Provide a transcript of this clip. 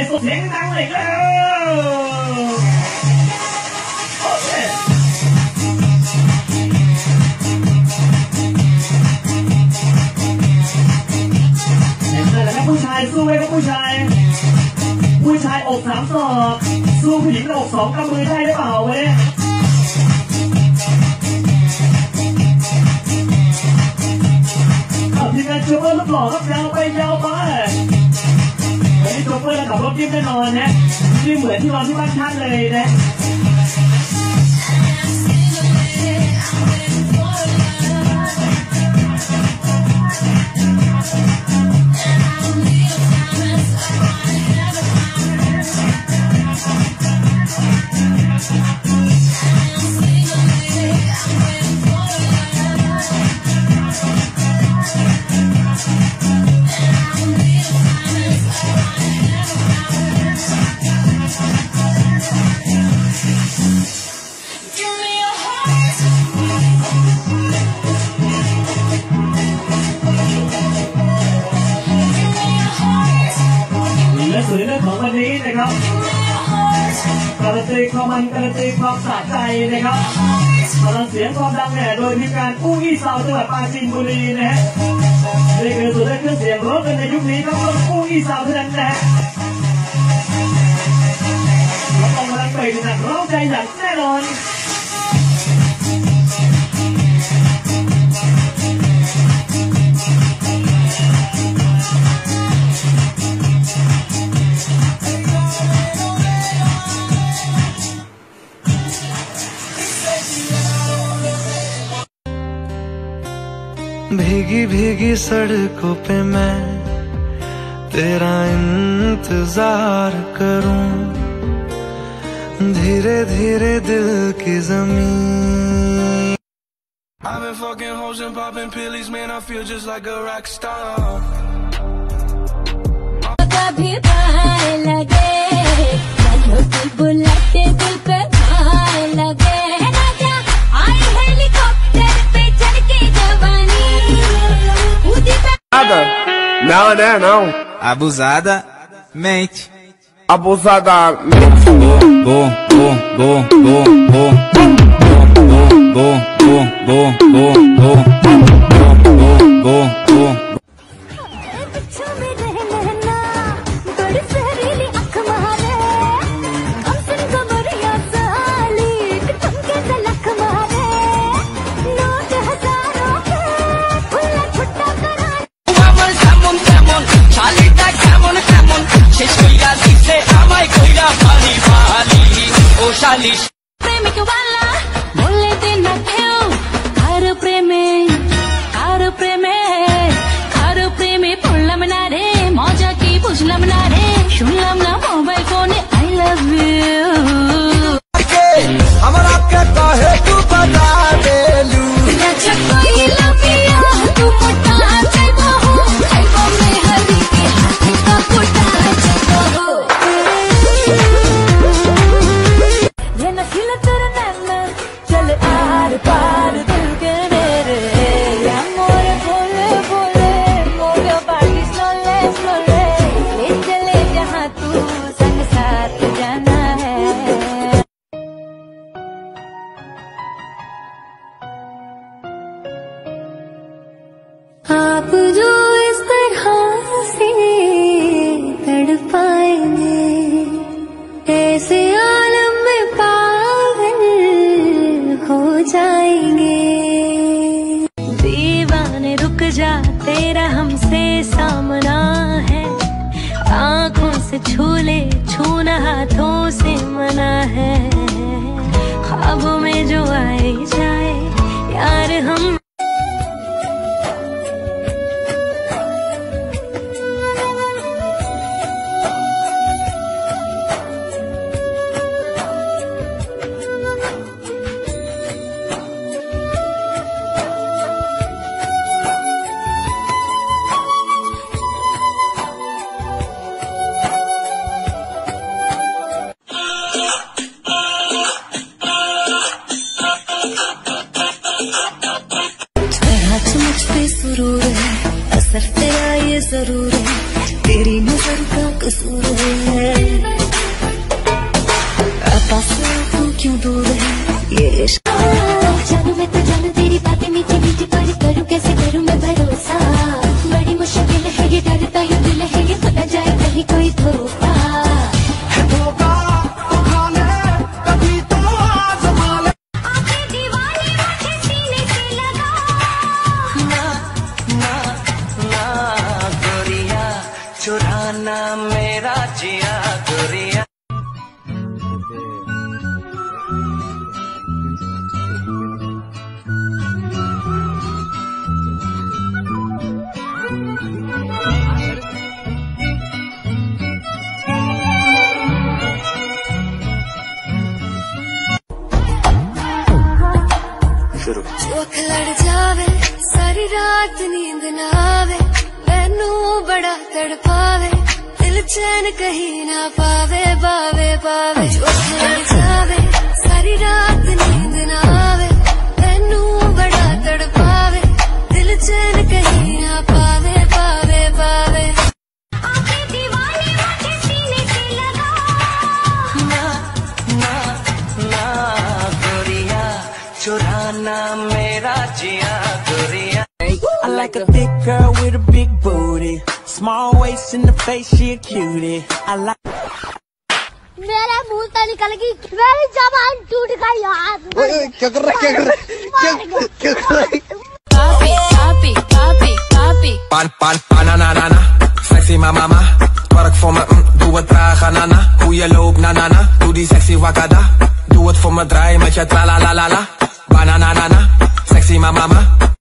ส่งเสียงดังเลยแล้วโอเคนั่นแหละครับผู้ชายสู้ไหมครับผู้ชายอก3 ศอกสู้ผู้หญิงอก2 กำมือได้หรือเปล่าเว้ยทีมงานโชเฟอร์รูปหล่อครับยาวไปวันนี้โชเฟอร์ขับรถยิ้มแน่นอนนะที่เหมือนที่นอนที่บ้านท่านเลยนะและส่วนในเรื่องของวันนี้นะครับการันตีความมันการันตีความสะใจนะครับพลังเสียงความดังเนี่ยโดยทีมงานกู้อี้ซาวจังหวัดปราจีนบุรีนะฮะนี่คือส่วนในเครื่องเสียงรถในยุคนี้ครับรถกู้อี้ซาวเท่านั้นนะเราต้องพลังเบรกหนักร้องใจอย่างแน่นอน भीगी भीगी सड़कों पे मैं तेरा इंतजार करूं धीरे धीरे दिल की जमीन I've been fucking hoes and popping pillies, man, I feel just like a rock star कभी भाई लगे लड़कों की बुलाते दिल पे भाई लगे ना क्या आई हेलीकॉप्टर पे चढ़ के जवानी Não, né? Não. Abusada mente. Abusada mente. Bom, bom, bom, bom, bom, bom, bom, bom, bom, bom, bom, bom, bom, bom, bom. प्रेमिक वाला बोले दिन क्यों हर प्रेमे पुल्लम ना रे मौजा की पुछलम ना रे सुनलम ना mobile phone I love you हमारा क्या कहे तू बता दे लू कोई लपिया तू मोटा चलता हो खाइबो में हरी के हाथ का पोटा चलता हो ये नखिल तेरे नैना चल आर पार दिल के मेरे या मोरे बोले बोले मोरे बाकी स्लोले स्लोले ले चले जहाँ तू संग साथ जाना है आप जो इस तरह से तड़पाएंगे ऐसे आलम में पागल हो जाएंगे दीवाने रुक जा तेरा हमसे सामना है आँखों से छू ले छूना हाथों से मना है ख्वाबों में जो आए जाए यार हम शुरू। चोख लड़ जावे सारी रात नींद ना आवे, मैनू बड़ा तड़पावे, दिल चैन कहीं ना पावे पावे पावे। चोख लड़ जावे सारी रात नींद ना आवे, मैनू बड़ा तड़पावे, दिल चैन कहीं ना पावे पावे पावे। आके दीवाने मुझे सीने से लगा, ना ना ना गोरिया चुराना मेरा जिया गोरिया। I like a thick girl with a big booty, small waist in the face, she a cutie. I like मेरे मुंह से निकल गई, मेरी जबान टूट गई यार। क्या कर रहा है क्या कर रहा है Papi, papi, papi, papi. Pan, na, sexy mama, werk voor me, doe het traag, nana. Hoe je loopt, na, doe die sexy wakada. Doe het voor me, draai met je tra la la la la. Banana, sexy mama.